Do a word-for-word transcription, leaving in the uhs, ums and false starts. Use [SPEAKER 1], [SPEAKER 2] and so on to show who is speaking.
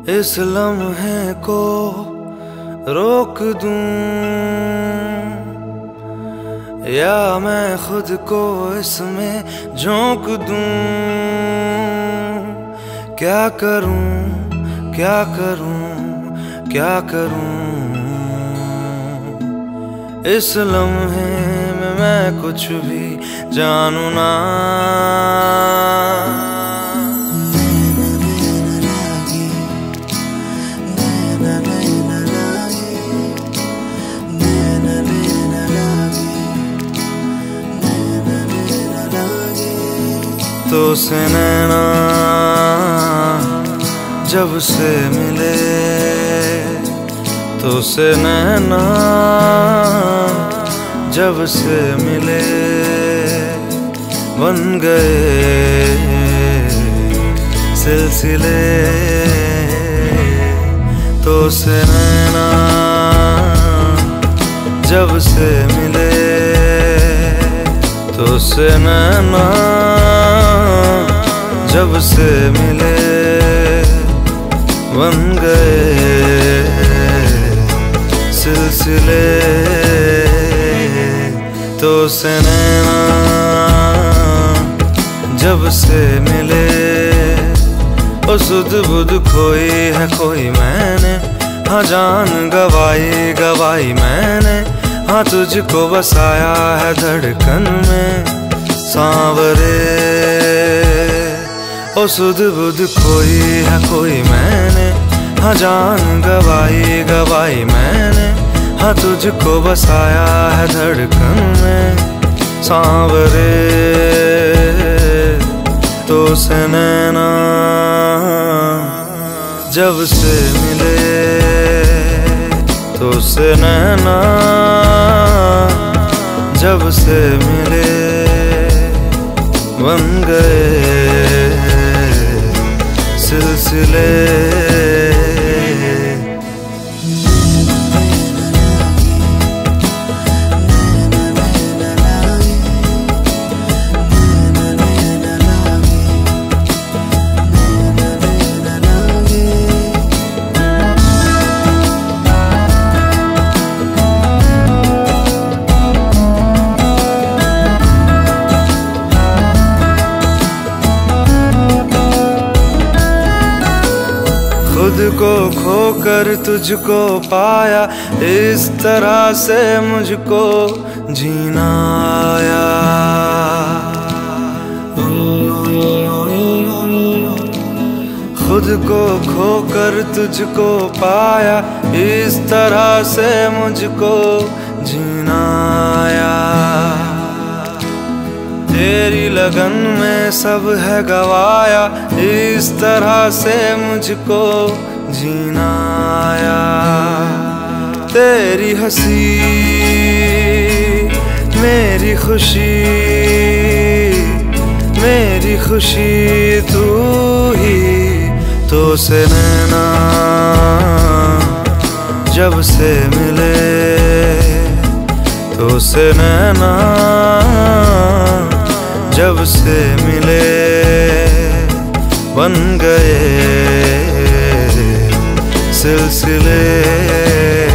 [SPEAKER 1] इस लम्हे को रोक दूं या मैं खुद को इसमें झोंक दूं। क्या करूं क्या करूं क्या करूं, इस लम्हे में मैं कुछ भी जानू ना। तो से नैना जब से मिले, तो से नैना जब से मिले, बन गए सिलसिले। तो से नैना जब से मिले, तो से नैना जब से मिले, बन गए सिलसिले। तो से नैना जब से मिले, ओ सुध बुध खोई है कोई मैंने, हाँ जान गवाई गवाई मैंने, हाँ तुझको बसाया है धड़कन में सांवरे। ओ सुध बुध खोई है कोई मैंने, हाँ जान गवाई गवाई मैंने, हाँ तुझको बसाया है धड़कन में सांवरे। तो से नैना जब से मिले, तो से नैना जब से मिले, बन गए सिलसिले। खुद को खोकर तुझको पाया, इस तरह से मुझको जीना आया। खुद को खोकर तुझको पाया, इस तरह से मुझको जीना आया। तेरी लगन में सब है गवाया, इस तरह से मुझको जीना आया। तेरी हंसी मेरी खुशी, मेरी खुशी तू ही। तो से नैना जब से मिले, तो से नैना जब से मिले, बन गए सिलसिले।